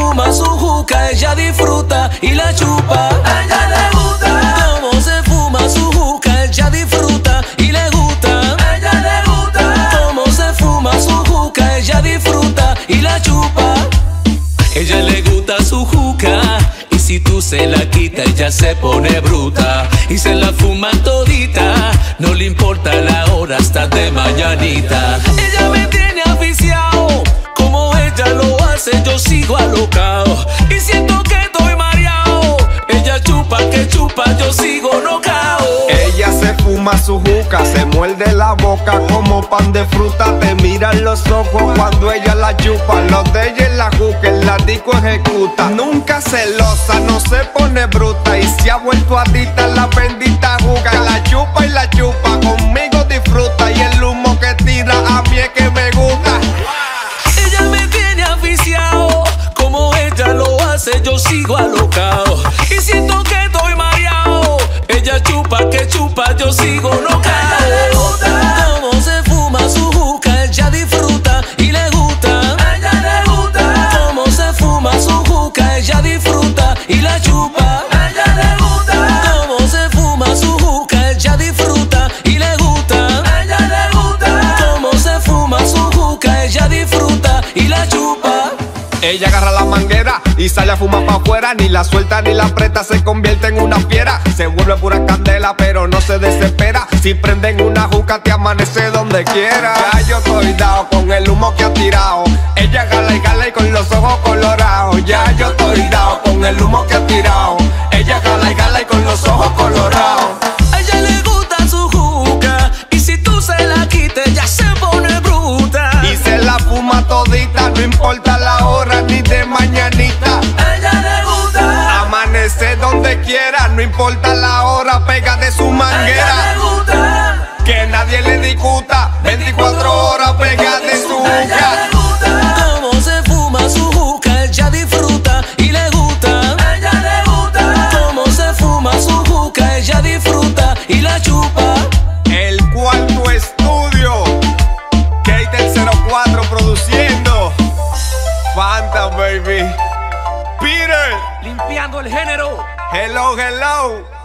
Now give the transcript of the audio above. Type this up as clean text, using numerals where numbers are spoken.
fuma su juca, ella disfruta y la chupa. A ella le gusta Cómo se fuma su juca, ella disfruta y le gusta. a ella le gusta Cómo se fuma su juca, ella disfruta y la chupa. Ella le gusta su juca y si tú se la quitas ella se pone bruta y se la fuma todita, no le importa la hora hasta de mañanita. Ella me tiene aficiado, como ella lo hace yo sigo alocado y siento que estoy mareado. Ella chupa que chupa, yo sigo nocao. Ella se fuma su juca, se muerde la boca como pan de fruta. Te miran los ojos cuando ella la chupa. Los de ella en la juca, en la disco ejecuta. Nunca celosa, no se pone bruta y se ha vuelto adicta a la bendita juca. La chupa y la chupa, conmigo disfruta y el humo que tira a mí es que me gusta. Ella me tiene aficiado, como ella lo hace yo sigo alocado y siento que estoy mareado. Ella chupa que chupa, yo sigo nocao. A ella le gusta Cómo se fuma su juca, ella disfruta y le gusta. a ella le gusta Cómo se fuma su juca, ella disfruta y la chupa. a ella le gusta Cómo se fuma su juca, ella disfruta y le gusta. a ella le gusta Cómo se fuma su juca, ella disfruta y la chupa. Ella agarra la manguera y sale a fumar pa' afuera. Ni la suelta ni la aprieta, se convierte en una fiera. Se vuelve pura candela pero no se desespera. Si prenden una juca te amanece donde quiera. Ya yo estoy dado con el humo que ha tirado. Ella jala y con los ojos colorados. Ya yo estoy dado con el humo que ha tirado. Ella jala y con los ojos colorados. A ella le gusta su juca y si tú se la quites ella se pone bruta. Y se la fuma todita, no importa la hora ni de mañanita. a ella le gusta Amanece donde quiera, no importa la hora, pega de su a ella manguera. le gusta Que nadie le discuta, 24 horas pega de su a ella juca. le gusta Cómo se fuma su juca, ella disfruta y le gusta. a ella le gusta Cómo se fuma su juca, ella disfruta y la chupa. El cuarto estudio, Kate 04 produciendo. Fanta, baby. Peter, Limpiando el género. hello, hello.